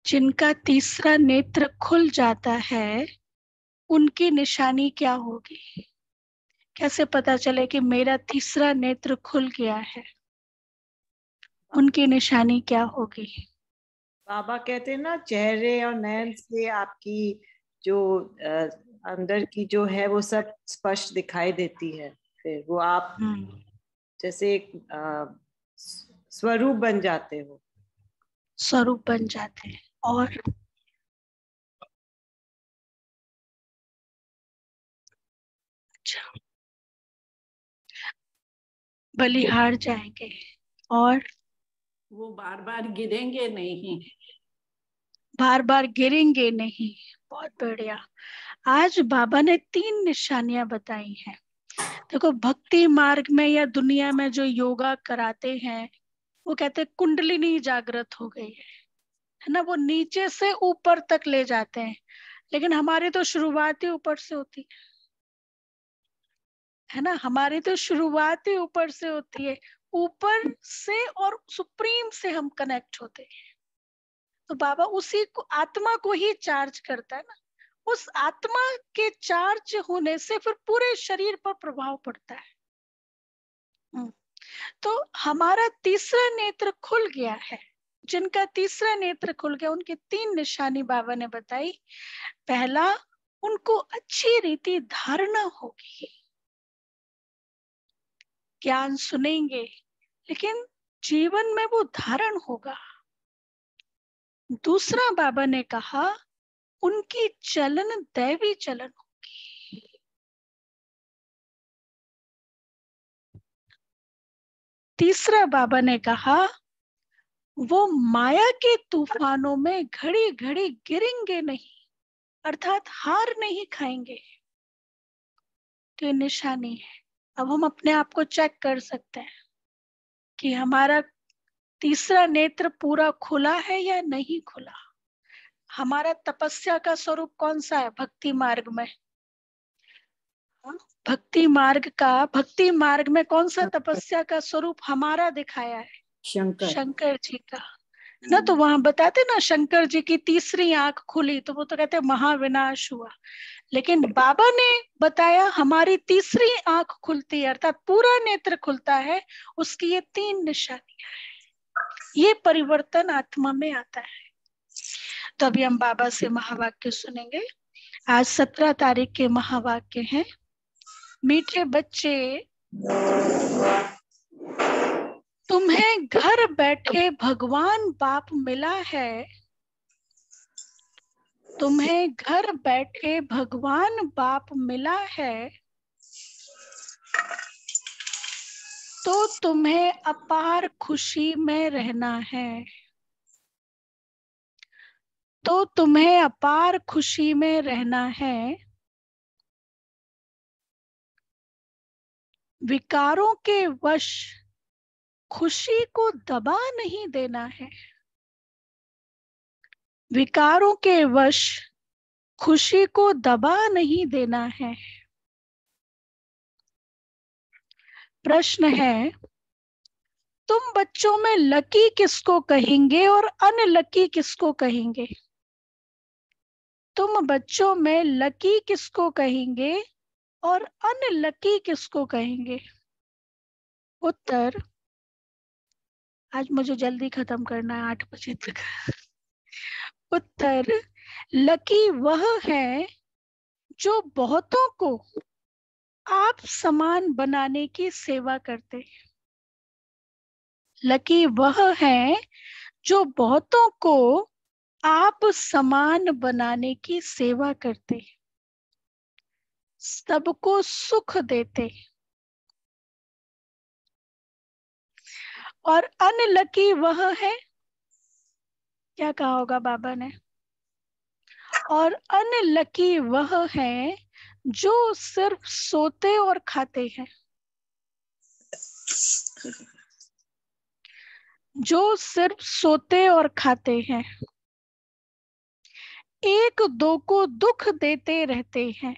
जिनका तीसरा नेत्र खुल जाता है उनकी निशानी क्या होगी? कैसे पता चले कि मेरा तीसरा नेत्र खुल गया है? उनकी निशानी क्या होगी? बाबा कहते हैं ना, चेहरे और नयन से आपकी जो अंदर की जो है वो सब स्पष्ट दिखाई देती है। फिर वो आप जैसे एक स्वरूप बन जाते हो। स्वरूप बन जाते हैं और अच्छा, बलिहार जाएंगे और वो बार बार गिरेंगे नहीं। बार बार गिरेंगे नहीं। बहुत बढ़िया। आज बाबा ने 3 निशानियां बताई हैं। देखो, भक्ति मार्ग में या दुनिया में जो योगा कराते हैं वो कहते हैं कुंडलिनी जागृत हो गई है ना, वो नीचे से ऊपर तक ले जाते हैं। लेकिन हमारी तो शुरुआत ही ऊपर से होती है ना, हमारी तो शुरुआत ही ऊपर से होती है। ऊपर से और सुप्रीम से हम कनेक्ट होते हैं। तो बाबा उसी को, आत्मा को ही चार्ज करता है ना। उस आत्मा के चार्ज होने से फिर पूरे शरीर पर प्रभाव पड़ता है। तो हमारा तीसरा नेत्र खुल गया है। जिनका तीसरा नेत्र खुल गया उनकी 3 निशानी बाबा ने बताई। पहला, उनको अच्छी रीति धारणा होगी, ज्ञान सुनेंगे लेकिन जीवन में वो धारण होगा। दूसरा, बाबा ने कहा उनकी चलन दैवी चलन होगी। तीसरा, बाबा ने कहा वो माया के तूफानों में घड़ी घड़ी गिरेंगे नहीं, अर्थात हार नहीं खाएंगे। तो ये निशानी है। अब हम अपने आप को चेक कर सकते हैं कि हमारा तीसरा नेत्र पूरा खुला है या नहीं खुला। हमारा तपस्या का स्वरूप कौन सा है भक्ति मार्ग में? भक्ति मार्ग में कौन सा तपस्या का स्वरूप हमारा दिखाया है? शंकर जी का ना। तो वहां बताते ना, शंकर जी की तीसरी आंख खुली तो वो तो कहते महाविनाश हुआ। लेकिन बाबा ने बताया हमारी तीसरी आंख खुलती है, अर्थात पूरा नेत्र खुलता है। उसकी ये 3 निशानियां हैं। ये परिवर्तन आत्मा में आता है। तो अभी हम बाबा से महावाक्य सुनेंगे। आज 17 तारीख के महावाक्य हैं। मीठे बच्चे, तुम्हें घर बैठे भगवान बाप मिला है। तुम्हें घर बैठे भगवान बाप मिला है तो तुम्हें अपार खुशी में रहना है। तो तुम्हें अपार खुशी में रहना है। विकारों के वश खुशी को दबा नहीं देना है। विकारों के वश खुशी को दबा नहीं देना है। प्रश्न है, तुम बच्चों में लकी किसको कहेंगे और अनलकी किसको कहेंगे? तुम बच्चों में लकी किसको कहेंगे और अनलकी किसको कहेंगे? उत्तर, आज मुझे जल्दी खत्म करना है 8 बजे तक। उत्तर, लकी वह है जो बहुतों को आप समान बनाने की सेवा करते हैं। लकी वह है जो बहुतों को आप समान बनाने की सेवा करते, सबको सुख देते। और अनलकी वह है, क्या कहा होगा बाबा ने? और अनलकी वह है जो सिर्फ सोते और खाते हैं। जो सिर्फ सोते और खाते हैं, एक दो को दुख देते रहते हैं।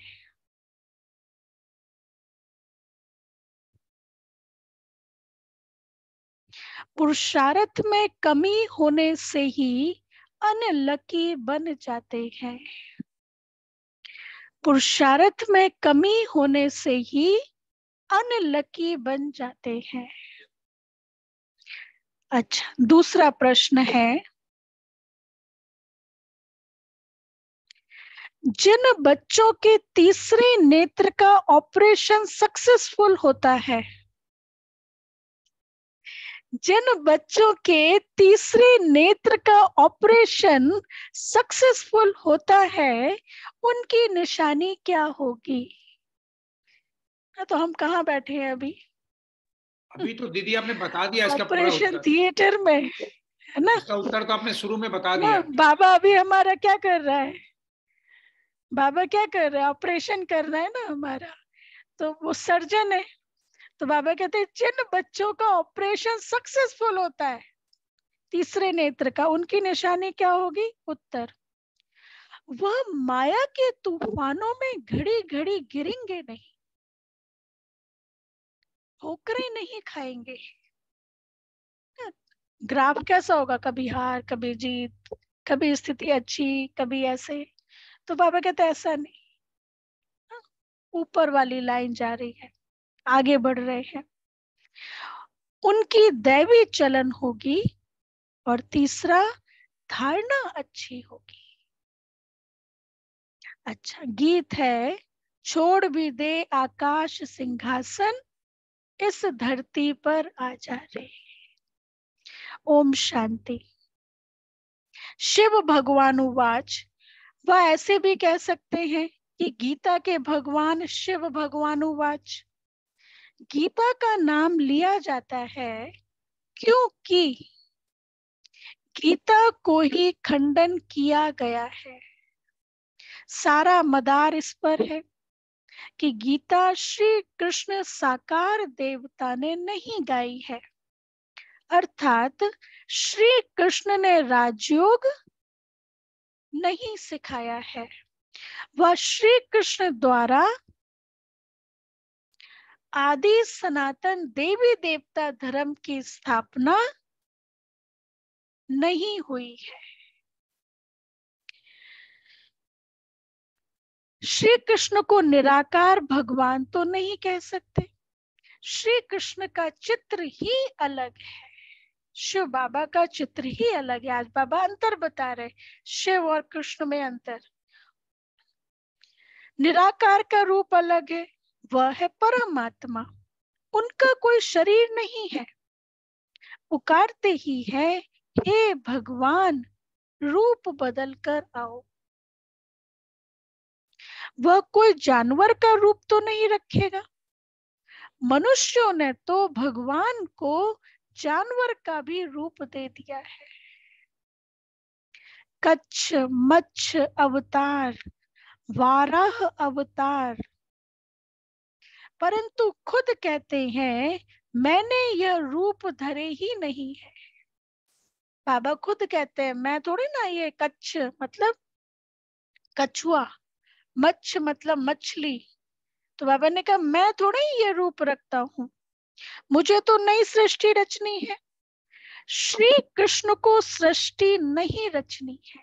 पुरुषार्थ में कमी होने से ही अनलकी बन जाते हैं। पुरुषार्थ में कमी होने से ही अनलकी बन जाते हैं। अच्छा, दूसरा प्रश्न है, जिन बच्चों के तीसरे नेत्र का ऑपरेशन सक्सेसफुल होता है, जिन बच्चों के तीसरे नेत्र का ऑपरेशन सक्सेसफुल होता है, उनकी निशानी क्या होगी? तो हम कहाँ बैठे हैं अभी? अभी तो दीदी आपने बता दिया इसका पूरा ऑपरेशन उत्तर। थिएटर में, है ना? इसका उत्तर तो आपने शुरू में बता दिया। बाबा अभी हमारा क्या कर रहा है? बाबा क्या कर रहा है? ऑपरेशन कर रहा है ना हमारा, तो वो सर्जन है। तो बाबा कहते हैं जिन बच्चों का ऑपरेशन सक्सेसफुल होता है तीसरे नेत्र का, उनकी निशानी क्या होगी? उत्तर, वह माया के तूफानों में घड़ी घड़ी गिरेंगे नहीं, ठोकरें नहीं खाएंगे। ग्राफ कैसा होगा? कभी हार, कभी जीत, कभी स्थिति अच्छी, कभी ऐसे। तो बाबा कहते हैं ऐसा नहीं, ऊपर वाली लाइन जा रही है, आगे बढ़ रहे हैं। उनकी दैवी चलन होगी, और तीसरा, धारणा अच्छी होगी। अच्छा, गीत है, छोड़ भी दे आकाश सिंहासन, इस धरती पर आ जा रे। ओम शांति। शिव भगवान उवाच, वह ऐसे भी कह सकते हैं कि गीता के भगवान शिव भगवान उवाच। गीता का नाम लिया जाता है क्योंकि गीता को ही खंडन किया गया है। सारा मदार इस पर है कि गीता श्री कृष्ण साकार देवता ने नहीं गाई है, अर्थात श्री कृष्ण ने राजयोग नहीं सिखाया है। वह श्री कृष्ण द्वारा आदि सनातन देवी देवता धर्म की स्थापना नहीं हुई है। श्री कृष्ण को निराकार भगवान तो नहीं कह सकते, श्री कृष्ण का चित्र ही अलग है, शिव बाबा का चित्र ही अलग है। आज बाबा अंतर बता रहे, शिव और कृष्ण में अंतर। निराकार का रूप अलग है, वह है परमात्मा, उनका कोई शरीर नहीं है, पुकारते ही है हे भगवान रूप बदल कर आओ। वह कोई जानवर का रूप तो नहीं रखेगा। मनुष्यों ने तो भगवान को जानवर का भी रूप दे दिया है। कच्छ मच्छ अवतार, वाराह अवतार, परंतु खुद कहते हैं मैंने यह रूप धरे ही नहीं है। बाबा खुद कहते हैं मैं थोड़ी ना, ये कच्छ मतलब कछुआ, मच्छ मतलब मछली, तो बाबा ने कहा मैं थोड़ा ही ये रूप रखता हूँ, मुझे तो नई सृष्टि रचनी है। श्री कृष्ण को सृष्टि नहीं रचनी है।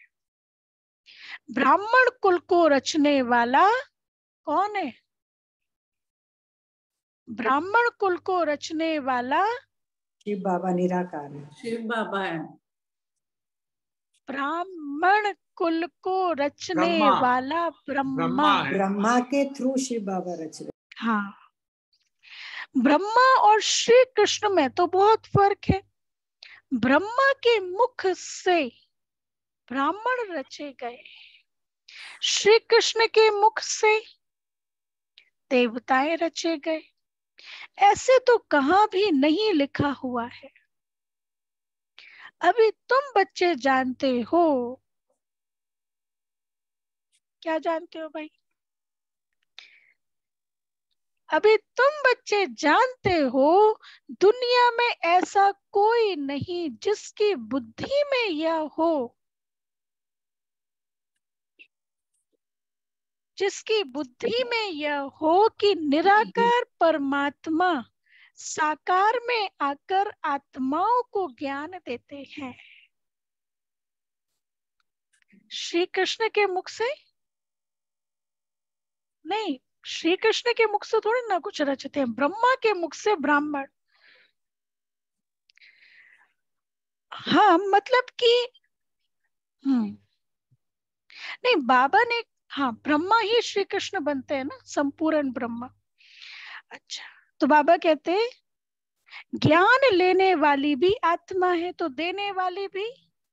ब्राह्मण कुल को रचने वाला कौन है? ब्राह्मण कुल को रचने वाला शिव बाबा निराकार है, शिव बाबा है। ब्राह्मण कुल को रचने वाला ब्रह्मा। ब्रह्मा के थ्रू शिव बाबा रच रहे। हाँ, ब्रह्मा और श्री कृष्ण में तो बहुत फर्क है। ब्रह्मा के मुख से ब्राह्मण रचे गए, श्री कृष्ण के मुख से देवताएं रचे गए। ऐसे तो कहीं भी नहीं लिखा हुआ है। अभी तुम बच्चे जानते हो, क्या जानते हो भाई? अभी तुम बच्चे जानते हो दुनिया में ऐसा कोई नहीं जिसकी बुद्धि में यह हो, जिसकी बुद्धि में यह हो कि निराकार परमात्मा साकार में आकर आत्माओं को ज्ञान देते हैं। श्री कृष्ण के मुख से नहीं, श्री कृष्ण के मुख से थोड़ी ना कुछ रचते हैं, ब्रह्मा के मुख से ब्राह्मण। हाँ मतलब कि नहीं, बाबा ने, हाँ ब्रह्मा ही श्री कृष्ण बनते हैं ना, संपूर्ण ब्रह्मा। अच्छा, तो बाबा कहते हैं ज्ञान लेने वाली भी आत्मा है तो देने वाली भी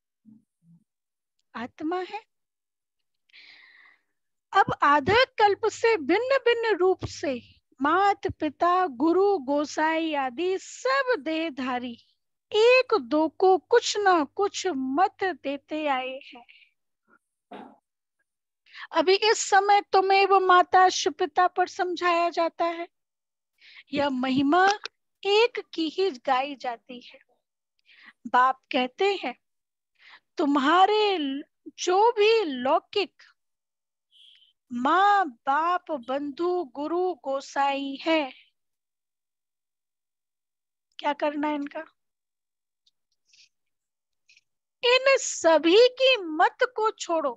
आत्मा है। अब आधा कल्प से भिन्न भिन्न रूप से मात पिता गुरु गोसाई आदि सब देहधारी एक दो को कुछ ना कुछ मत देते आए हैं। अभी इस समय तुम्हें वो माता पिता पर समझाया जाता है, यह महिमा एक की ही गाई जाती है। बाप कहते हैं तुम्हारे जो भी लौकिक माँ बाप बंधु गुरु गोसाई है, क्या करना है इनका? इन सभी की मत को छोड़ो,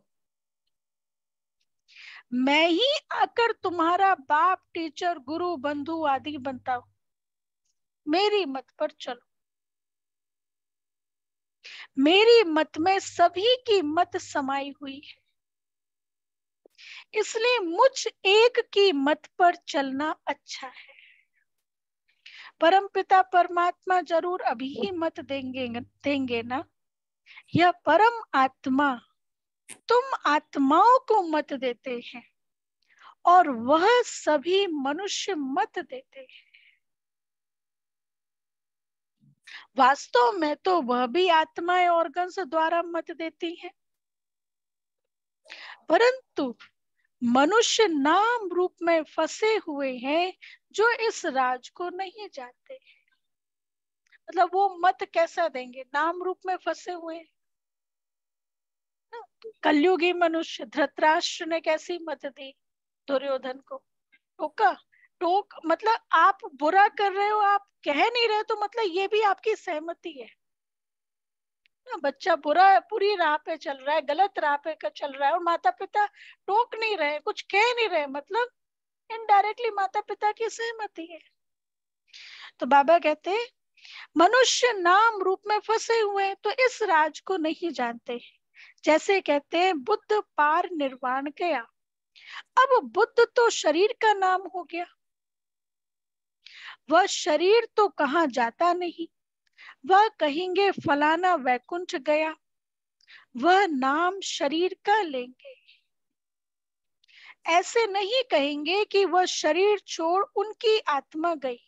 मैं ही आकर तुम्हारा बाप टीचर गुरु बंधु आदि बनता हूं, मेरी मत पर चलो। मेरी मत में सभी की मत समाई हुई है, इसलिए मुझ एक की मत पर चलना अच्छा है। परमपिता परमात्मा जरूर अभी ही मत देंगे ना। यह परम आत्मा तुम आत्माओं को मत देते हैं और वह सभी मनुष्य मत देते हैं। वास्तव में तो वह भी आत्माएं ऑर्गन्स द्वारा मत देती हैं, परंतु मनुष्य नाम रूप में फंसे हुए हैं जो इस राज को नहीं जानते। मतलब वो मत कैसा देंगे, नाम रूप में फंसे हुए हैं। कलयुगी मनुष्य धृतराष्ट्र ने कैसी मत दी दुर्योधन को? टोका, टोक मतलब आप बुरा कर रहे हो, आप कह नहीं रहे, तो मतलब ये भी आपकी सहमति है ना। बच्चा पूरी राह पे चल रहा है, गलत राह पे चल रहा है और माता पिता टोक नहीं रहे, कुछ कह नहीं रहे, मतलब इनडायरेक्टली माता पिता की सहमति है। तो बाबा कहते हैं मनुष्य नाम रूप में फंसे हुए हैं तो इस राज को नहीं जानते। जैसे कहते हैं बुद्ध पार निर्वाण गया, अब बुद्ध तो शरीर का नाम हो गया, वह शरीर तो कहाँ जाता नहीं, वह कहेंगे फलाना वैकुंठ गया, वह नाम शरीर का लेंगे। ऐसे नहीं कहेंगे कि वह शरीर छोड़ उनकी आत्मा गई,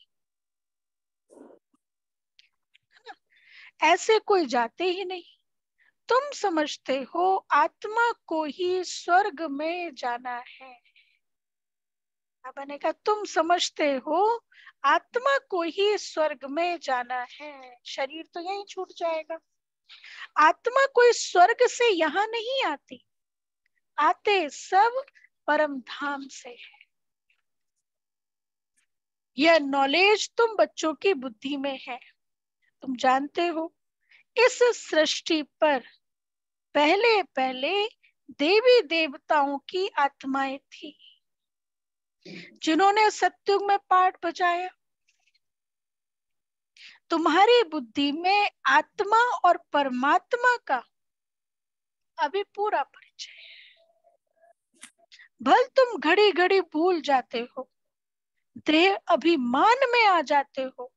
ऐसे कोई जाते ही नहीं। तुम समझते हो आत्मा को ही स्वर्ग में जाना है। मैंने कहा तुम समझते हो आत्मा को ही स्वर्ग में जाना है, शरीर तो यहीं छूट जाएगा। आत्मा कोई स्वर्ग से यहाँ नहीं आती, आते सब परम धाम से है। यह नॉलेज तुम बच्चों की बुद्धि में है। तुम जानते हो इस सृष्टि पर पहले पहले देवी देवताओं की आत्माएं थी जिन्होंने सत्युग में पाठ बजाया। तुम्हारी बुद्धि में आत्मा और परमात्मा का अभी पूरा परिचय है। भल तुम घड़ी घड़ी भूल जाते हो, देह अभिमान में आ जाते हो,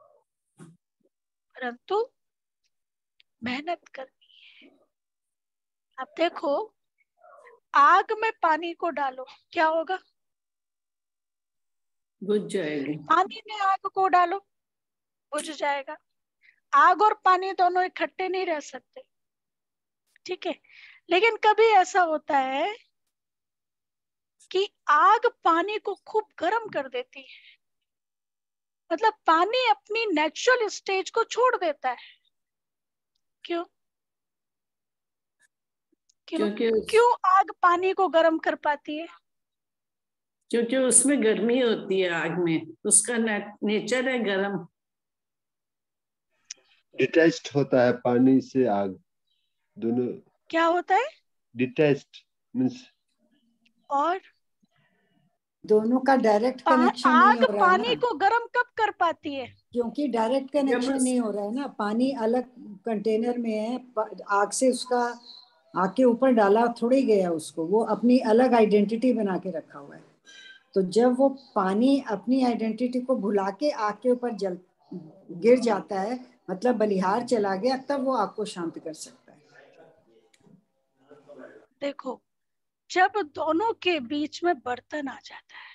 परंतु मेहनत करनी है। अब देखो आग में पानी को डालो, क्या होगा? बुझ जाएगी। पानी में आग को डालो, बुझ जाएगा। आग और पानी दोनों इकट्ठे नहीं रह सकते, ठीक है। लेकिन कभी ऐसा होता है कि आग पानी को खूब गर्म कर देती है, मतलब पानी अपनी नेचुरल स्टेज को छोड़ देता है। क्यों? क्यों आग पानी को गर्म कर पाती है? क्योंकि उसमें गर्मी होती है आग में, उसका नेचर है गर्म। डिटैच्ड होता है पानी से आग, दोनों। क्या होता है? डिटैच्ड मींस, और दोनों का डायरेक्ट कनेक्शन नहीं हो रहा है पानी को गर्म कब कर पाती है? क्योंकि डायरेक्ट कनेक्शन नहीं हो रहा है ना, पानी अलग कंटेनर में है, आग से उसका आग के ऊपर डाला थोड़ी गया उसको, वो अपनी अलग आइडेंटिटी बना के रखा हुआ है। तो जब वो पानी अपनी आइडेंटिटी को भुला के आग के ऊपर गिर जाता है, मतलब बलिहार चला गया, तब वो आग को शांत कर सकता है। देखो, जब दोनों के बीच में बर्तन आ जाता है,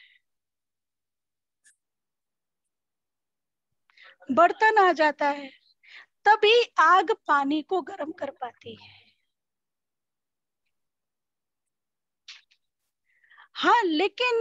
बर्तन आ जाता है, तभी आग पानी को गर्म कर पाती है। हाँ, लेकिन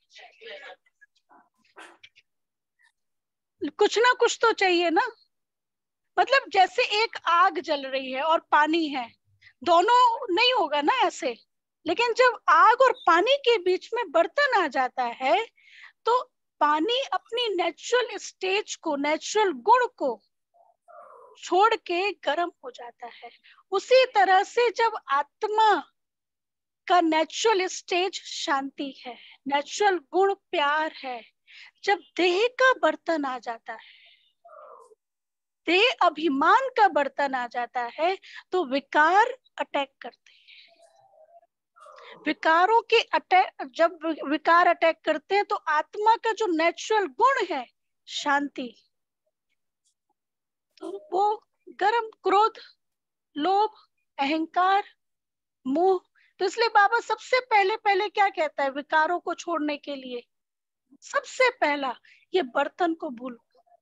कुछ ना कुछ तो चाहिए ना। मतलब जैसे एक आग जल रही है और पानी है, दोनों नहीं होगा ना ऐसे। लेकिन जब आग और पानी के बीच में बर्तन आ जाता है, तो पानी अपनी नेचुरल स्टेज को, नेचुरल गुण को छोड़ के गर्म हो जाता है। उसी तरह से जब आत्मा का नेचुरल स्टेज शांति है, नेचुरल गुण प्यार है, जब देह का बर्तन आ जाता है, देह अभिमान का बर्तन आ जाता है, तो विकार अटैक करते हैं। विकारों के अटैक, जब विकार अटैक करते हैं, तो आत्मा का जो नेचुरल गुण है शांति, तो वो गर्म, क्रोध, लोभ, अहंकार, मोह। तो इसलिए बाबा सबसे पहले पहले क्या कहता है विकारों को छोड़ने के लिए? सबसे पहला, ये बर्तन को भूलो।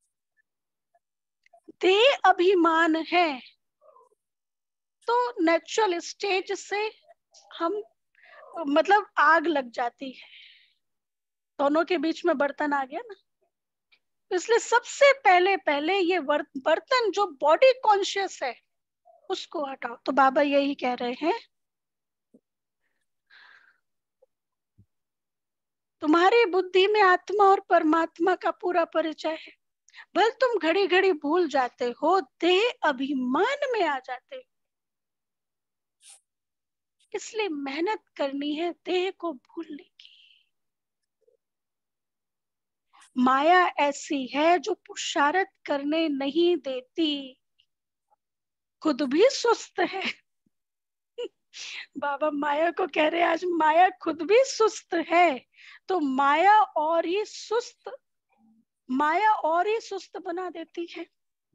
देह अभिमान है तो नेचुरल स्टेज से हम, मतलब आग लग जाती है, दोनों के बीच में बर्तन आ गया ना। इसलिए सबसे पहले पहले ये बर्तन जो बॉडी कॉन्शियस है उसको हटाओ। तो बाबा यही कह रहे हैं, तुम्हारी बुद्धि में आत्मा और परमात्मा का पूरा परिचय है, भले तुम घड़ी घड़ी भूल जाते हो, देह अभिमान में आ जाते हो। इसलिए मेहनत करनी है देह को भूलने की। माया ऐसी है जो पुरुषार्थ करने नहीं देती, खुद भी सुस्त है। बाबा माया को कह रहे हैं आज माया खुद भी सुस्त है, तो माया और ही सुस्त बना देती है।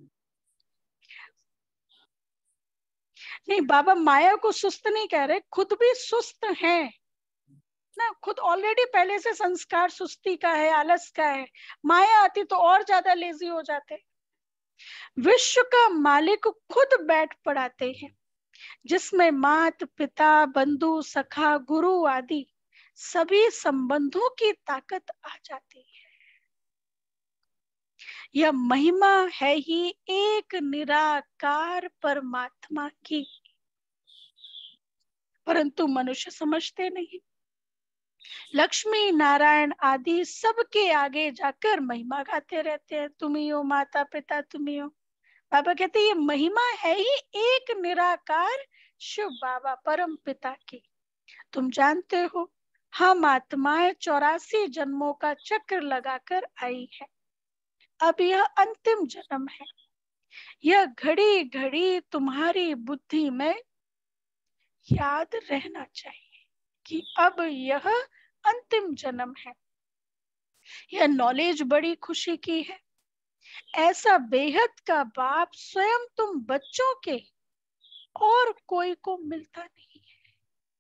नहीं, बाबा माया को सुस्त नहीं कह रहे, खुद भी सुस्त है ना। खुद ऑलरेडी पहले से संस्कार सुस्ती का है, आलस का है। माया आती तो और ज्यादा लेजी हो जाते। विश्व का मालिक खुद बैठ पड़ाते हैं, जिसमें मात पिता, बंधु, सखा, गुरु आदि सभी संबंधों की ताकत आ जाती है। यह महिमा है ही एक निराकार परमात्मा की, परंतु मनुष्य समझते नहीं। लक्ष्मी नारायण आदि सबके आगे जाकर महिमा गाते रहते हैं, तुम ही हो माता पिता, तुम ही हो। बाबा कहते ये महिमा है ही एक निराकार शिव बाबा परम पिता की। तुम जानते हो हम आत्माएं 84 जन्मों का चक्र लगाकर आई है, अब यह अंतिम जन्म है। यह घड़ी घड़ी तुम्हारी बुद्धि में याद रहना चाहिए कि अब यह अंतिम जन्म है। यह नॉलेज बड़ी खुशी की है। ऐसा बेहद का बाप स्वयं तुम बच्चों के और कोई को मिलता नहीं है।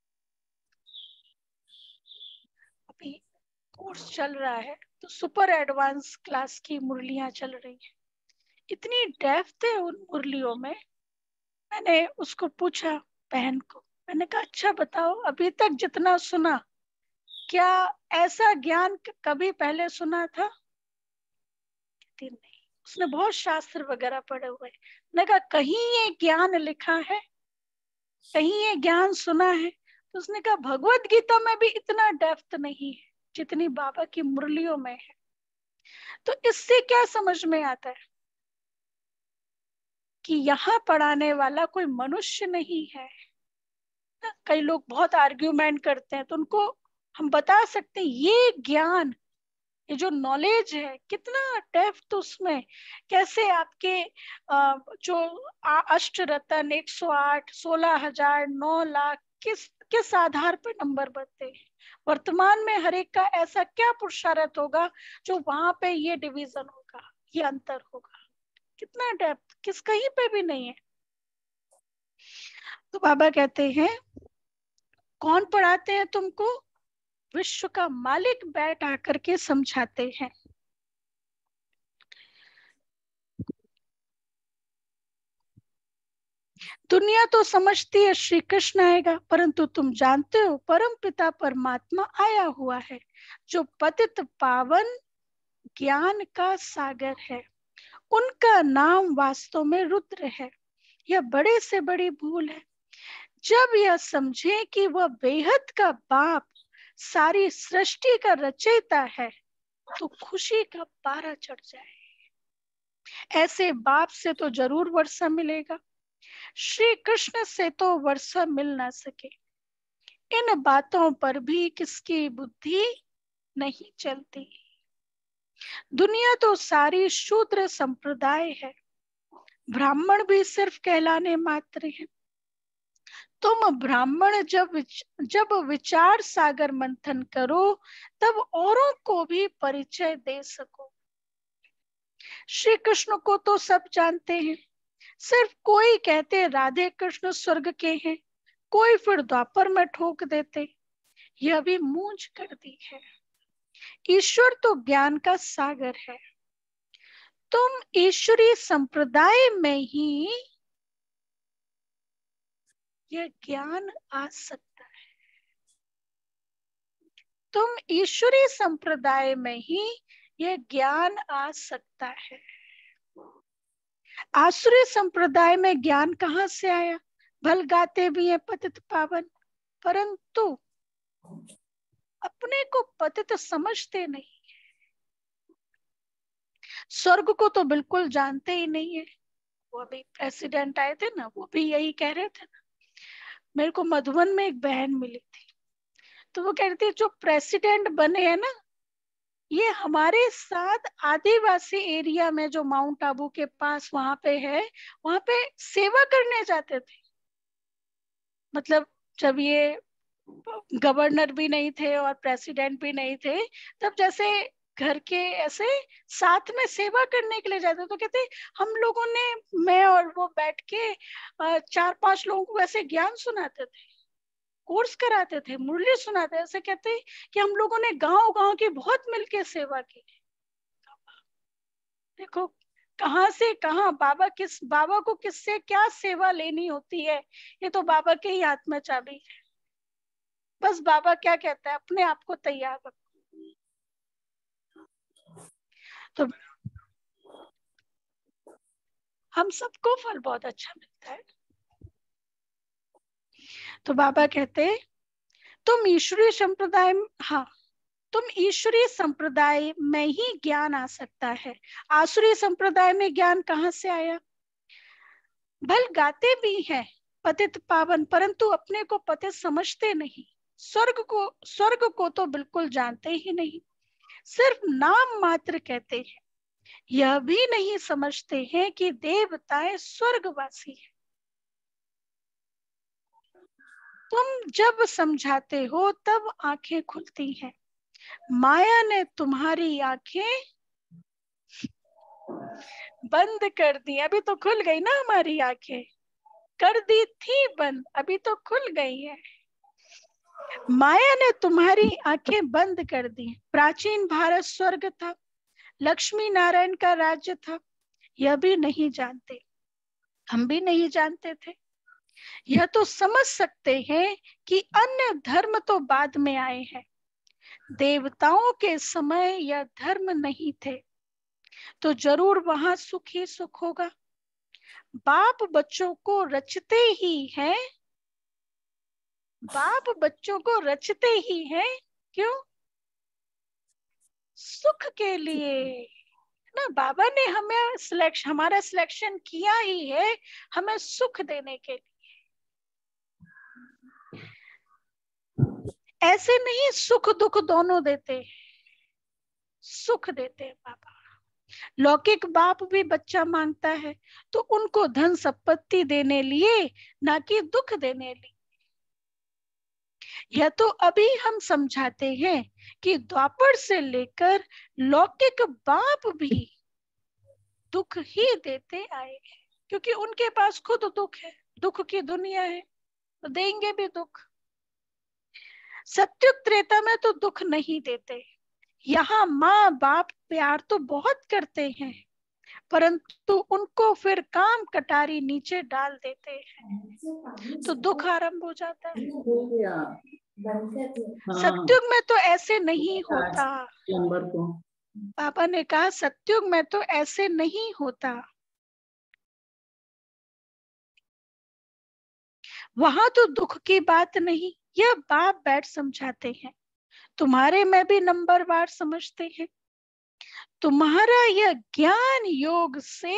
अभी कोर्स चल रहा है तो सुपर एडवांस क्लास की मुरलियां चल रही हैं। इतनी डेप्थ है उन मुरलियों में। मैंने उसको पूछा, बहन को, मैंने कहा अच्छा बताओ अभी तक जितना सुना, क्या ऐसा ज्ञान कभी पहले सुना था? कहती नहीं। उसने बहुत शास्त्र वगैरह पढ़े हुए। मैंने कहा कहीं ये ज्ञान लिखा है, कहीं ये ज्ञान सुना है? तो उसने कहा भगवत गीता में भी इतना डेप्थ नहीं है जितनी बाबा की मुरलियों में है। तो इससे क्या समझ में आता है कि यहाँ पढ़ाने वाला कोई मनुष्य नहीं है, कई लोग बहुत आर्ग्यूमेंट करते हैं, तो उनको हम बता सकते हैं ये ज्ञान, ये जो नॉलेज है कितना डेप्थ उसमें, कैसे आपके जो अष्ट रत्न 108, 16,000, 9 लाख किस किस आधार पर नंबर बनते हैं। वर्तमान में हर एक का ऐसा क्या पुरुषार्थ होगा जो वहां पे ये डिवीजन होगा, ये अंतर होगा, कितना डेप्थ किस कहीं पे भी नहीं है। तो बाबा कहते हैं कौन पढ़ाते हैं तुमको? विश्व का मालिक बैठ आकर के समझाते हैं। दुनिया तो समझती है श्री कृष्ण आएगा, परंतु तुम जानते हो परम पिता परमात्मा आया हुआ है जो पतित पावन ज्ञान का सागर है। उनका नाम वास्तव में रुद्र है। यह बड़े से बड़ी भूल है। जब यह समझे कि वह बेहद का बाप सारी सृष्टि का रचयिता है तो खुशी का पारा चढ़ जाए। ऐसे बाप से तो जरूर वर्षा मिलेगा, श्री कृष्ण से तो वर्षा मिल ना सके। इन बातों पर भी किसकी बुद्धि नहीं चलती। दुनिया तो सारी शूद्र संप्रदाय है, ब्राह्मण भी सिर्फ कहलाने मात्र है। तुम ब्राह्मण जब विचार सागर मंथन करो तब औरों को भी परिचय दे सको। श्री कृष्ण को तो सब जानते हैं, सिर्फ कोई कहते राधे कृष्ण स्वर्ग के हैं, कोई फिर द्वापर में ठोक देते। यह भी मूंझ कर दी है। ईश्वर तो ज्ञान का सागर है। तुम ईश्वरीय संप्रदाय में ही यह ज्ञान आ सकता है। तुम ईश्वरीय संप्रदाय में ही यह ज्ञान आ सकता है। आसुरी संप्रदाय में ज्ञान कहाँ से आया? भल गाते भी है पतित पावन, परंतु अपने को पतित समझते नहीं। स्वर्ग को तो बिल्कुल जानते ही नहीं है। वो अभी प्रेसिडेंट आए थे ना, वो भी यही कह रहे थे ना। मेरे को मधुबन में एक बहन मिली थी, तो वो कह रही थी जो प्रेसिडेंट बने हैं ना, ये हमारे साथ आदिवासी एरिया में जो माउंट आबू के पास वहां पे है, वहां पे सेवा करने जाते थे। मतलब जब ये गवर्नर भी नहीं थे और प्रेसिडेंट भी नहीं थे, तब जैसे घर के ऐसे साथ में सेवा करने के लिए जाते, तो कहते हम लोगों ने, मैं और वो बैठ के 4-5 लोगों को ऐसे ज्ञान सुनाते थे, कोर्स कराते थे, मुरली सुनाते। ऐसे कहते कि हम लोगों ने गांव गांव की बहुत मिलके सेवा की। देखो कहाँ से कहाँ बाबा को किससे क्या सेवा लेनी होती है, ये तो बाबा के ही हाथ में चाबी है। बस बाबा क्या कहता है, अपने आप को तैयार रखो। तो हम सबको फल बहुत अच्छा मिलता है। तो बाबा कहते तुम ईश्वरीय संप्रदाय, हाँ, तुम ईश्वरीय संप्रदाय में ही ज्ञान आ सकता है। आसुरी संप्रदाय में ज्ञान कहाँ से आया? भल गाते भी हैं पतित पावन, परंतु अपने को पतित समझते नहीं। स्वर्ग को तो बिल्कुल जानते ही नहीं, सिर्फ नाम मात्र कहते हैं। यह भी नहीं समझते हैं कि देवताएं स्वर्गवासी हैं। तुम जब समझाते हो तब आंखें खुलती हैं। माया ने तुम्हारी आंखें बंद कर दी, अभी तो खुल गई ना हमारी आंखें। कर दी थी बंद, अभी तो खुल गई है। माया ने तुम्हारी आंखें बंद कर दी। प्राचीन भारत स्वर्ग था, लक्ष्मी नारायण का राज्य था, यह भी नहीं जानते, हम भी नहीं जानते थे। यह तो समझ सकते हैं कि अन्य धर्म तो बाद में आए हैं। देवताओं के समय यह धर्म नहीं थे, तो जरूर वहां सुख ही सुख होगा। बाप बच्चों को रचते ही हैं, बाप बच्चों को रचते ही हैं, क्यों? सुख के लिए ना। बाबा ने हमें हमारा सिलेक्शन किया ही है हमें सुख देने के लिए। ऐसे नहीं, सुख दुख दोनों देते हैं, सुख देते हैं बाबा। लौकिक बाप भी बच्चा मांगता है तो उनको धन संपत्ति देने लिए, ना कि दुख देने लिए। यह तो अभी हम समझाते हैं कि द्वापर से लेकर लौकिक बाप भी दुख ही देते आए हैं, क्योंकि उनके पास खुद दुख है, दुख की दुनिया है, तो देंगे भी दुख। सत्युग त्रेता में तो दुख नहीं देते। यहाँ माँ बाप प्यार तो बहुत करते हैं, परंतु उनको फिर काम कटारी नीचे डाल देते हैं, तो दुख आरंभ हो जाता है। सत्युग में तो ऐसे नहीं होता। पापा ने कहा सत्युग में तो ऐसे नहीं होता, वहां तो दुख की बात नहीं। यह बाप बैठ समझाते हैं, तुम्हारे में भी नंबरवार समझते हैं। तुम्हारा यह ज्ञान योग से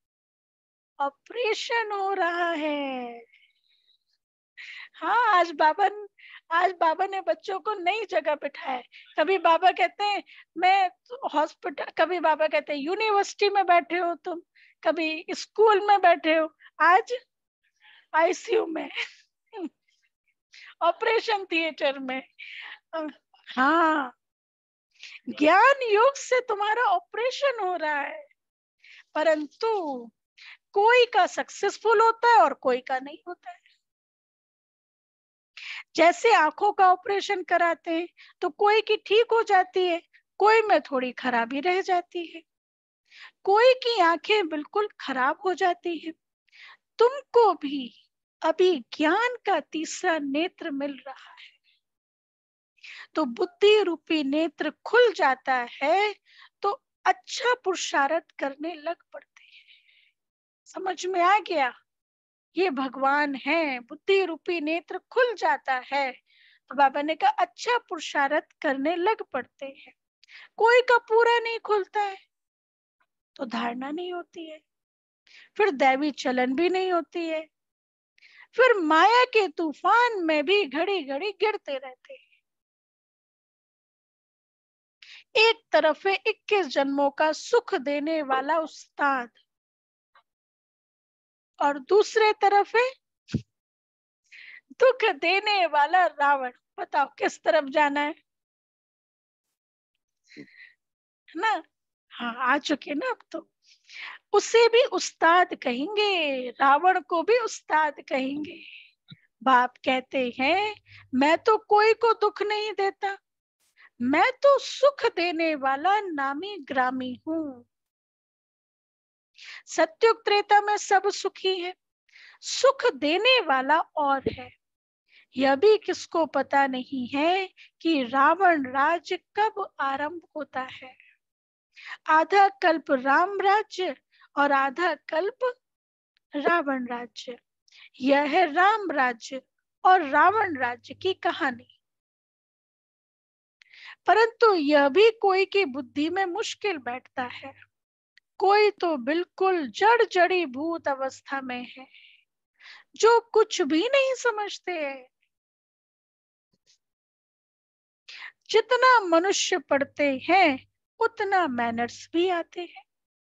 ऑपरेशन हो रहा है। हाँ, आज बाबा ने बच्चों को नई जगह बिठाया। कभी बाबा कहते हैं मैं हॉस्पिटल, कभी बाबा कहते हैं यूनिवर्सिटी में बैठे हो तुम, कभी स्कूल में बैठे हो, आज आईसीयू में ऑपरेशन थिएटर में। हाँ, ज्ञान योग से तुम्हारा ऑपरेशन हो रहा है, परंतु कोई का सक्सेसफुल होता है और कोई का नहीं होता है। जैसे आंखों का ऑपरेशन कराते हैं तो कोई की ठीक हो जाती है, कोई में थोड़ी खराबी रह जाती है, कोई की आंखें बिल्कुल खराब हो जाती है। तुमको भी अभी ज्ञान का तीसरा नेत्र मिल रहा है, तो बुद्धि रूपी नेत्र खुल जाता है तो अच्छा पुरुषार्थ करने लग पड़ते हैं। समझ में आ गया? ये भगवान है, बुद्धि रूपी नेत्र खुल जाता है तो बाबा ने कहा अच्छा पुरुषार्थ करने लग पड़ते हैं। कोई का पूरा नहीं खुलता है तो धारणा नहीं होती है, फिर दैवी चलन भी नहीं होती है, फिर माया के तूफान में भी घड़ी घड़ी गिरते रहते हैं। एक तरफ है 21 जन्मों का सुख देने वाला उस्ताद, और दूसरे तरफ है दुख देने वाला रावण। बताओ किस तरफ जाना है ना? हाँ, आ चुके ना अब तो। उसे भी उस्ताद कहेंगे, रावण को भी उस्ताद कहेंगे। बाप कहते हैं मैं तो कोई को दुख नहीं देता, मैं तो सुख देने वाला नामी ग्रामी हूँ। सत्युग त्रेता में सब सुखी है, सुख देने वाला और है। यह भी किसको पता नहीं है कि रावण राज्य कब आरंभ होता है। आधा कल्प राम राज्य और आधा कल्प रावण राज्य। यह है राम राज्य और रावण राज्य की कहानी। परंतु यह भी कोई की बुद्धि में मुश्किल बैठता है। कोई तो बिल्कुल जड़ जड़ी भूत अवस्था में है, जो कुछ भी नहीं समझते हैं। जितना मनुष्य पढ़ते हैं उतना मैनर्स भी आते हैं।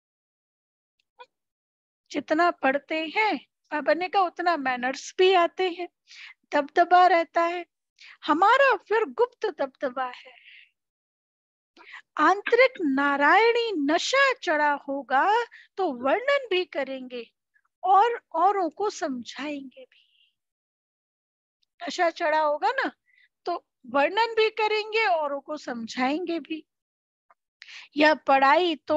जितना पढ़ते हैं बाबा ने कहा उतना मैनर्स भी आते हैं, दबदबा रहता है। हमारा फिर गुप्त दबदबा है। आंतरिक नारायणी नशा चढ़ा होगा तो वर्णन भी करेंगे और औरों को समझाएंगे भी। नशा चढ़ा होगा ना तो वर्णन भी करेंगे, औरों को समझाएंगे भी। यह पढ़ाई तो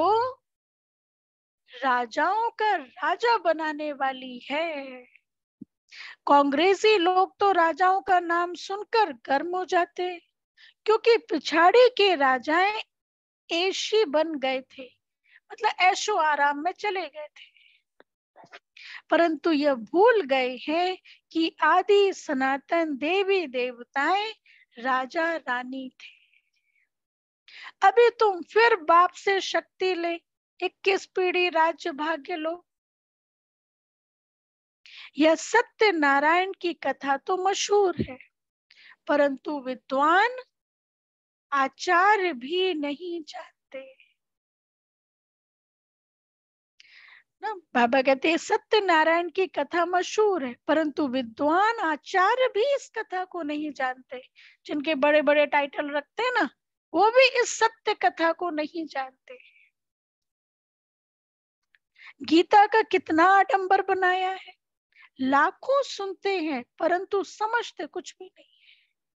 राजाओं का राजा बनाने वाली है। कांग्रेसी लोग तो राजाओं का नाम सुनकर गर्म हो जाते, क्योंकि पिछाड़ी के राजाएं ऐशी बन गए थे, मतलब ऐशो आराम में चले गए थे। परंतु यह भूल गए हैं कि आदि सनातन देवी देवताएं राजा रानी थे। अभी तुम फिर बाप से शक्ति ले 21 पीढ़ी राज्य भाग्य लो। यह सत्य नारायण की कथा तो मशहूर है, परंतु विद्वान आचार्य भी नहीं जानते ना। बाबा कहते हैं सत्यनारायण की कथा मशहूर है, परंतु विद्वान आचार्य भी इस कथा को नहीं जानते। जिनके बड़े बड़े टाइटल रखते हैं ना, वो भी इस सत्य कथा को नहीं जानते। गीता का कितना आडंबर बनाया है, लाखों सुनते हैं परंतु समझते कुछ भी नहीं है।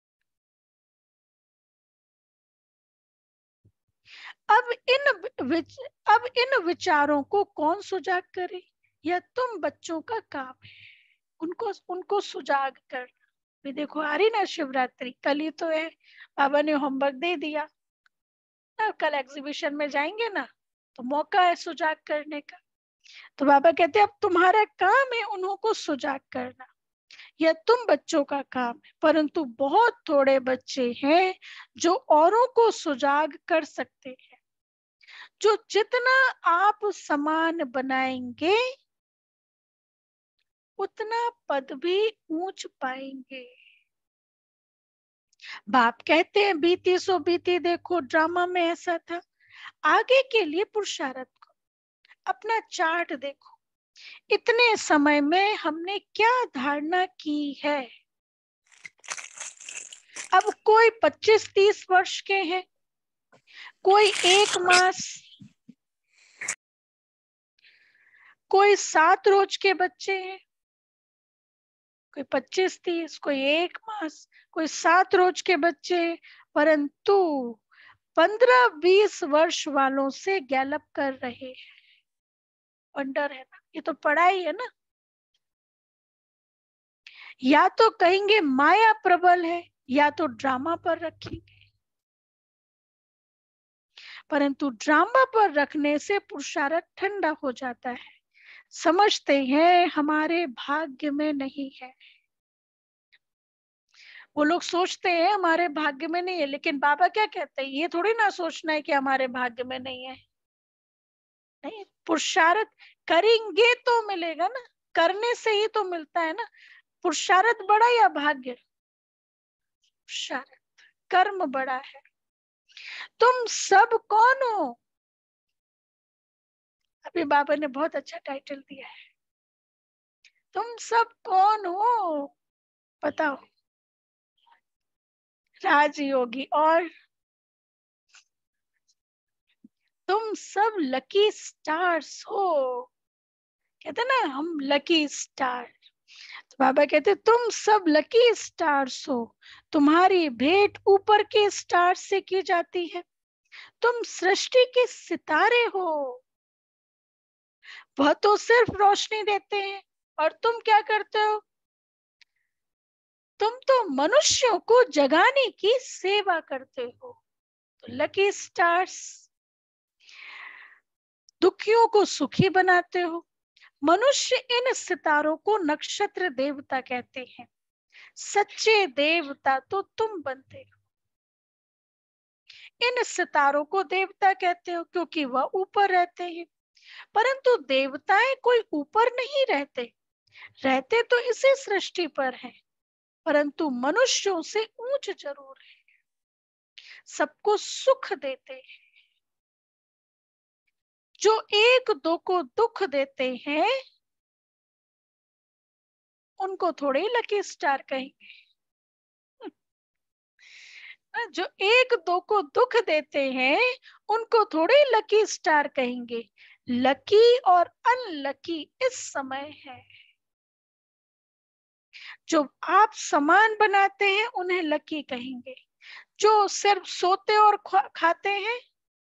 अब इन विचारों को कौन सुजाग करे, यह तुम बच्चों का काम है। उनको सुजाग करना। भी देखो आ रही ना शिवरात्रि, कल ही तो है, बाबा ने होमवर्क दे दिया ना, कल एग्जीबिशन में जाएंगे ना, तो मौका है सुजाग करने का। तो बाबा कहते हैं अब तुम्हारा काम है उन्हों को सुजाग करना, यह तुम बच्चों का काम है। परंतु बहुत थोड़े बच्चे हैं जो औरों को सुजाग कर सकते हैं। जो जितना आप समान बनाएंगे उतना पद भी ऊंच पाएंगे। बाप कहते हैं बीती सो बीती, देखो ड्रामा में ऐसा था। आगे के लिए पुरुषार्थ को अपना चार्ट देखो, इतने समय में हमने क्या धारणा की है। अब कोई 25-30 वर्ष के हैं, कोई 1 मास, कोई 7 रोज के बच्चे हैं, कोई 25-30, कोई 1 मास, कोई 7 रोज के बच्चे। परंतु 15-20 वर्ष वालों से गैलप कर रहे हैं। वंडर है ना, ये तो पढ़ाई है ना। या तो कहेंगे माया प्रबल है, या तो ड्रामा पर रखेंगे। परंतु ड्रामा पर रखने से पुरुषार्थ ठंडा हो जाता है। समझते हैं हमारे भाग्य में नहीं है। वो लोग सोचते हैं हमारे भाग्य में नहीं है, लेकिन बाबा क्या कहते हैं, ये थोड़ी ना सोचना है कि हमारे भाग्य में नहीं है। नहीं, पुरुषार्थ करेंगे तो मिलेगा ना, करने से ही तो मिलता है ना। पुरुषार्थ बड़ा या भाग्य? पुरुषार्थ, कर्म बड़ा है। तुम सब कौन हो? अभी बाबा ने बहुत अच्छा टाइटल दिया है, तुम सब कौन हो बताओ। राजयोगी, और तुम सब लकी स्टार्स हो। कहते ना हम लकी स्टार, तो बाबा कहते तुम सब लकी स्टार्स हो। तुम्हारी भेंट ऊपर के स्टार से की जाती है। तुम सृष्टि के सितारे हो। वह तो सिर्फ रोशनी देते हैं, और तुम क्या करते हो? तुम तो मनुष्यों को जगाने की सेवा करते हो। तो लकी स्टार्स, दुखियों को सुखी बनाते हो। मनुष्य इन सितारों को नक्षत्र देवता कहते हैं। सच्चे देवता तो तुम बनते हो। इन सितारों को देवता कहते हो क्योंकि वह ऊपर रहते हैं। परंतु देवताएं कोई ऊपर नहीं रहते, रहते तो इसी सृष्टि पर हैं, परंतु मनुष्यों से ऊंच जरूर है। सबको सुख देते हैं। जो 1-2 को दुख देते हैं उनको थोड़े लकी स्टार कहेंगे। जो 1-2 को दुख देते हैं उनको थोड़े लकी स्टार कहेंगे। लकी और अनलकी इस समय है। जो आप समान बनाते हैं उन्हें लकी कहेंगे। जो सिर्फ सोते और खाते हैं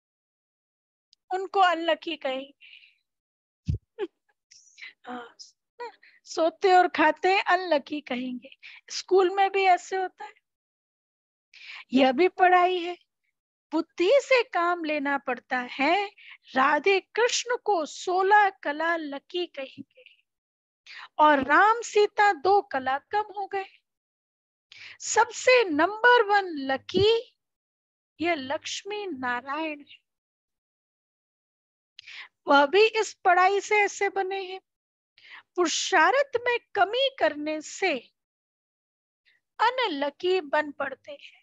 उनको अनलकी कहेंगे। सोते और खाते हैं अनलकी कहेंगे। स्कूल में भी ऐसे होता है। यह भी पढ़ाई है, बुद्धि से काम लेना पड़ता है। राधे कृष्ण को 16 कला लकी कहेंगे, और राम सीता 2 कला कम हो गए। सबसे नंबर 1 लकी यह लक्ष्मी नारायण है। वह भी इस पढ़ाई से ऐसे बने हैं। पुरुषार्थ में कमी करने से अनलकी बन पड़ते हैं।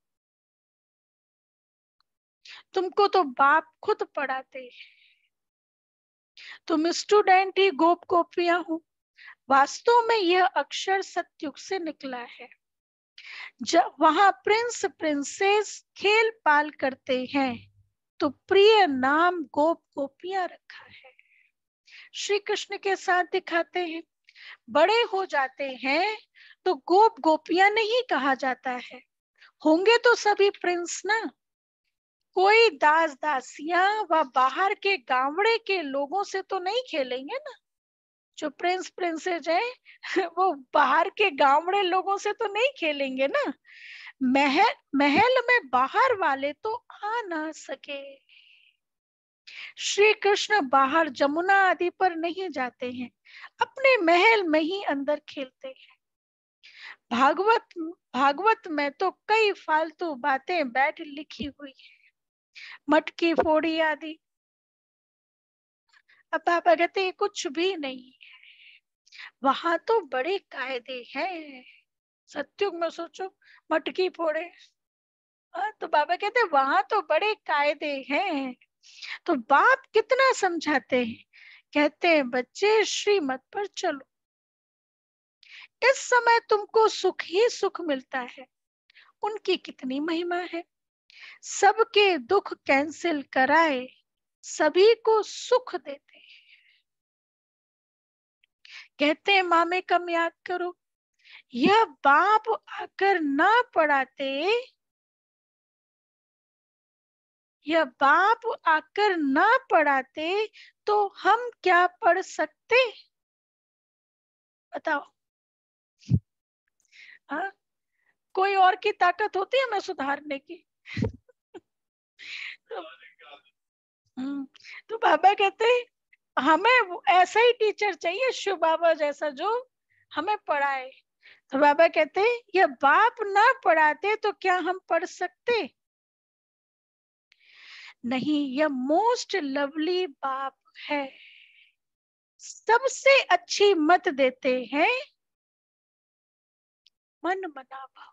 तुमको तो बाप खुद पढ़ाते हैं, तुम स्टूडेंट ही गोप गोपियां हो। वास्तव में यह अक्षर सतयुग से निकला है, जब वहां प्रिंस प्रिंसेस खेल पाल करते हैं, तो प्रिय नाम गोप गोपियां रखा है। श्री कृष्ण के साथ दिखाते हैं, बड़े हो जाते हैं तो गोप गोपियां नहीं कहा जाता है, होंगे तो सभी प्रिंस ना। कोई दास दासियां व बाहर के गांवड़े के लोगों से तो नहीं खेलेंगे ना। जो प्रिंस प्रिंसेस है वो बाहर के गांवड़े लोगों से तो नहीं खेलेंगे ना। महल में बाहर वाले तो आ ना सके। श्री कृष्ण बाहर जमुना आदि पर नहीं जाते हैं, अपने महल में ही अंदर खेलते हैं। भागवत में तो कई फालतू बातें बैठ लिखी हुई है, मटकी फोड़ी आदि। अब पापा कहते कुछ भी नहीं है, वहां तो बड़े कायदे हैं। सत्युग में सोचो मटकी फोड़े, तो बाबा कहते वहां तो बड़े कायदे हैं। तो बाप कितना समझाते हैं, कहते हैं बच्चे श्रीमत पर चलो। इस समय तुमको सुख ही सुख मिलता है, उनकी कितनी महिमा है। सबके दुख कैंसिल कराए, सभी को सुख देते हैं। कहते हैं मामे कम याद करो, यह बाप आकर ना पढ़ाते, यह बाप आकर ना पढ़ाते तो हम क्या पढ़ सकते, बताओ। हाँ, कोई और की ताकत होती है हमें सुधारने की। तो बाबा कहते हैं हमें ऐसा ही टीचर चाहिए, शिव बाबा जैसा, जो हमें पढ़ाए। तो बाबा कहते हैं ये बाप ना पढ़ाते तो क्या हम पढ़ सकते नहीं। यह मोस्ट लवली बाप है, सबसे अच्छी मत देते हैं, मन मना भाव।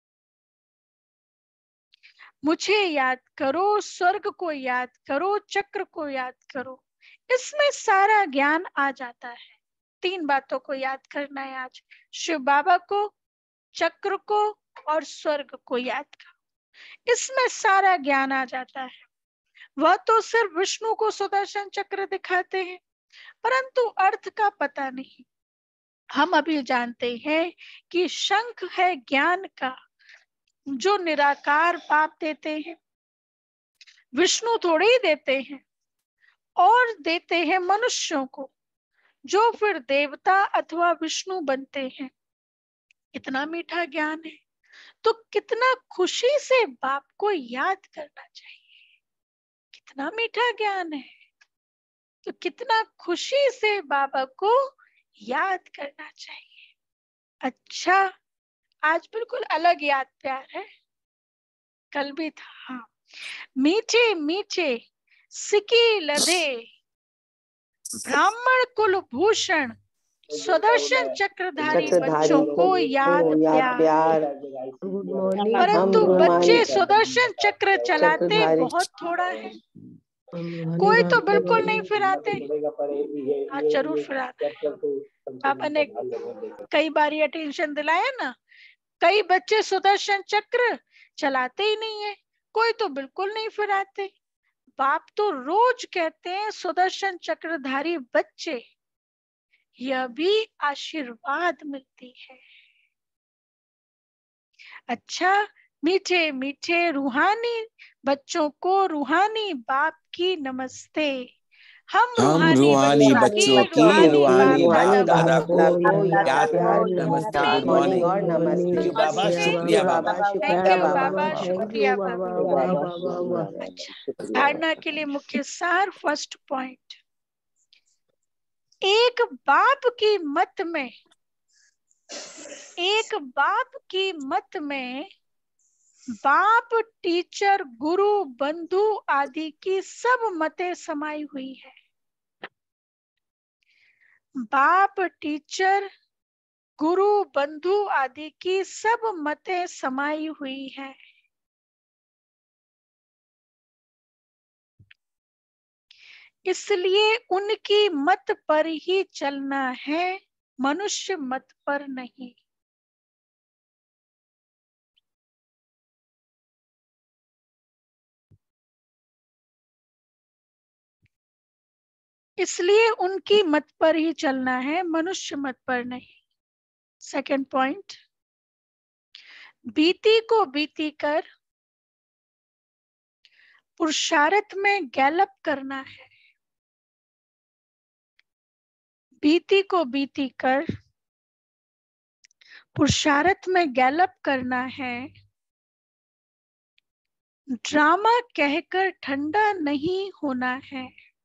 मुझे याद करो, स्वर्ग को याद करो, चक्र को याद करो, इसमें सारा ज्ञान आ जाता है। 3 बातों को याद करना है आज, शिव बाबा को, चक्र को और स्वर्ग को याद करो, इसमें सारा ज्ञान आ जाता है। वह तो सिर्फ विष्णु को सुदर्शन चक्र दिखाते हैं, परंतु अर्थ का पता नहीं। हम अभी जानते हैं कि शंख है ज्ञान का, जो निराकार बाप देते हैं, विष्णु थोड़े ही देते हैं, और देते हैं मनुष्यों को, जो फिर देवता अथवा विष्णु बनते हैं। इतना मीठा ज्ञान है, तो कितना खुशी से बाप को याद करना चाहिए। कितना मीठा ज्ञान है, तो कितना खुशी से बाबा को याद करना चाहिए। अच्छा, आज बिल्कुल अलग याद प्यार है, कल भी था। हाँ, मीठे मीठे सिकी लधे ब्राह्मण कुल भूषण, सुदर्शन चक्रधारी बच्चों को याद प्यार। परंतु बच्चे सुदर्शन चक्र चलाते बहुत थोड़ा है, कोई तो बिल्कुल नहीं फिराते। हाँ, जरूर फिराते हैं। पापा ने कई बार अटेंशन दिलाया ना, कई बच्चे सुदर्शन चक्र चलाते ही नहीं है, कोई तो बिल्कुल नहीं फिराते। बाप तो रोज कहते हैं सुदर्शन चक्रधारी बच्चे, यह भी आशीर्वाद मिलती है। अच्छा, मीठे मीठे रूहानी बच्चों को रूहानी बाप की नमस्ते। हम रूहानी बच्चों की रूहानी बाप दादा को याद नमस्ते, गुड मॉर्निंग। थैंक यू बाबा, शुक्रिया बाबा, थैंक यू बाबा, शुक्रिया बाबा। अच्छा, धारणा के लिए मुख्य सार, फर्स्ट पॉइंट, एक बाप की मत में, एक बाप की मत में बाप, टीचर, गुरु, बंधु आदि की सब मतें समाई हुई है। बाप, टीचर, गुरु बंधु आदि की सब मतें समाई हुई हैं। इसलिए उनकी मत पर ही चलना है, मनुष्य मत पर नहीं। इसलिए उनकी मत पर ही चलना है, मनुष्य मत पर नहीं। सेकंड पॉइंट, बीती को बीती कर पुरुषार्थ में गैलप करना है। बीती को बीती कर पुरुषार्थ में गैलप करना है। ड्रामा कहकर ठंडा नहीं होना है।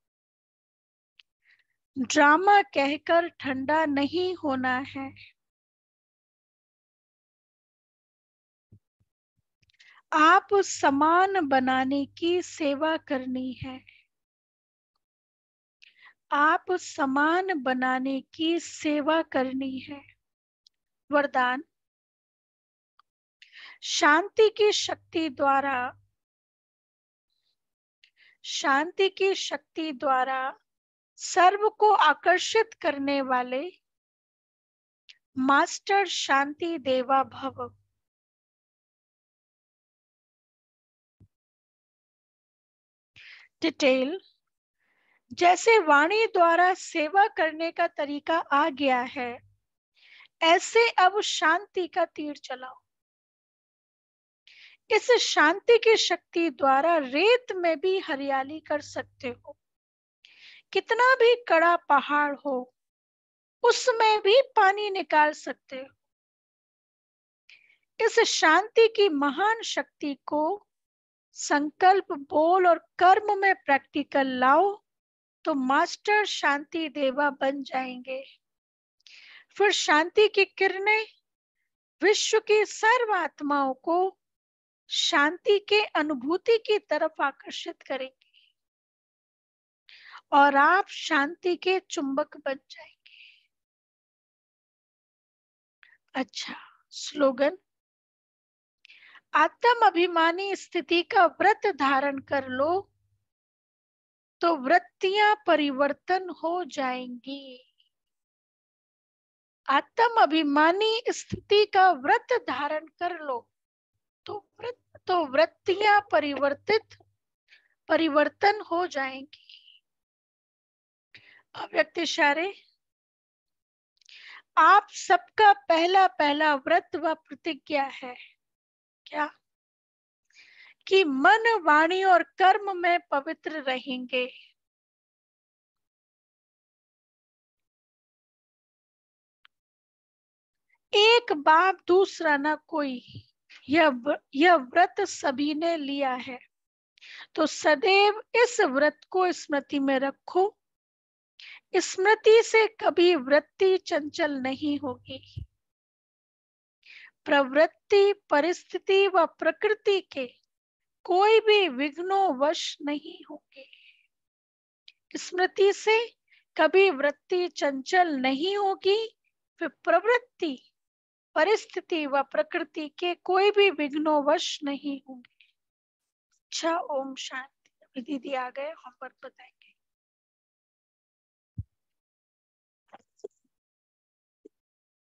ड्रामा कहकर ठंडा नहीं होना है। आप समान बनाने की सेवा करनी है। आप समान बनाने की सेवा करनी है। वरदान, शांति की शक्ति द्वारा, शांति की शक्ति द्वारा सर्व को आकर्षित करने वाले मास्टर शांति देवा भव। डिटेल, जैसे वाणी द्वारा सेवा करने का तरीका आ गया है, ऐसे अब शांति का तीर चलाओ। इस शांति की शक्ति द्वारा रेत में भी हरियाली कर सकते हो। कितना भी कड़ा पहाड़ हो, उसमें भी पानी निकाल सकते हो। इस शांति की महान शक्ति को संकल्प, बोल और कर्म में प्रैक्टिकल लाओ तो मास्टर शांति देवा बन जाएंगे। फिर शांति की किरणें विश्व की सर्व आत्माओं को शांति के अनुभूति की तरफ आकर्षित करेंगी और आप शांति के चुंबक बन जाएंगे। अच्छा, स्लोगन, आत्म अभिमानी स्थिति का व्रत धारण कर लो तो वृत्तियां परिवर्तन हो जाएंगी। आत्म अभिमानी स्थिति का व्रत धारण कर लो तो वृत्तियां परिवर्तन हो जाएंगी। अव्यक्त इशारे, आप सबका पहला पहला व्रत व प्रतिज्ञा है क्या कि मन, वाणी और कर्म में पवित्र रहेंगे। एक बाप दूसरा न कोई, यह व्रत सभी ने लिया है, तो सदैव इस व्रत को स्मृति में रखो। स्मृति से कभी वृत्ति चंचल नहीं होगी। प्रवृत्ति, परिस्थिति व प्रकृति के कोई भी विघ्नों वश नहीं होंगे। स्मृति से कभी वृत्ति चंचल नहीं होगी, फिर प्रवृत्ति, परिस्थिति व प्रकृति के कोई भी विघ्नों वश नहीं होंगे। अच्छा, ओम शांति। अभी दीदी आ गए, होमवर्क बताएंगे।